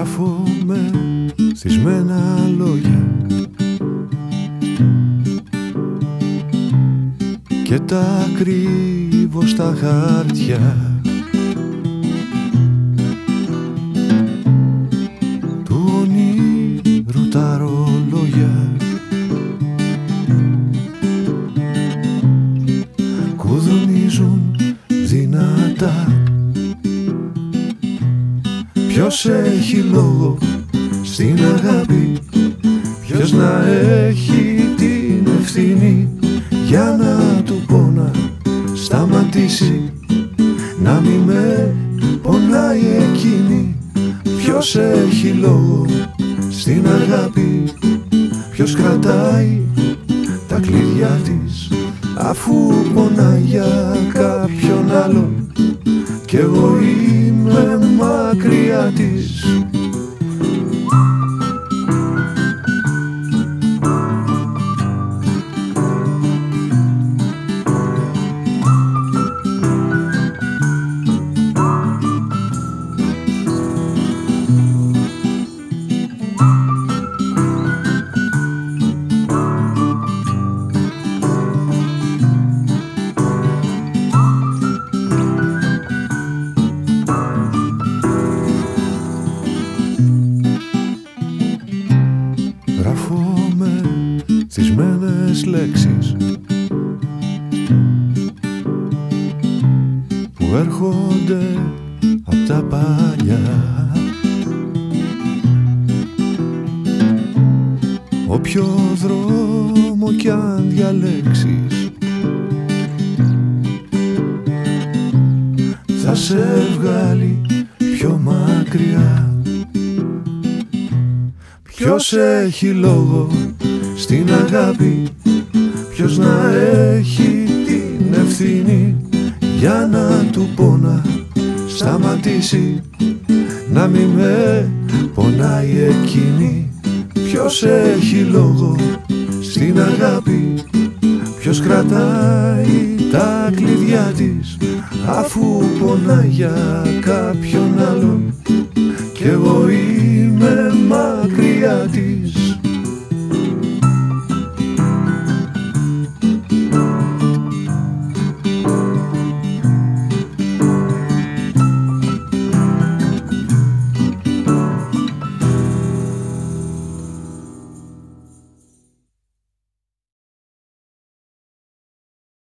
Γράφω με στισμένα λόγια και τα κρύβω στα χάρτια του ονείρου τα ρολόγια. Κουδουνίζουν δυνατά. Ποιος έχει λόγο στην αγάπη, ποιος να έχει την ευθύνη για να του πω να σταματήσει, να μη με πονάει εκείνη. Ποιος έχει λόγο στην αγάπη, ποιος κρατάει τα κλειδιά της, αφού πονάει για κάποιον άλλον κι εγώ είμαι μακριά της. Γράφω με θυσμένες λέξεις που έρχονται απ' τα παλιά. Όποιο δρόμο κι αν διαλέξεις θα σε βγάλει πιο μακριά. Ποιος έχει λόγο στην αγάπη, ποιος να έχει την ευθύνη για να του πω να σταματήσει, να μη με πονάει εκείνη. Ποιος έχει λόγο στην αγάπη, ποιος κρατάει τα κλειδιά της, αφού πονάει για κάποιον άλλο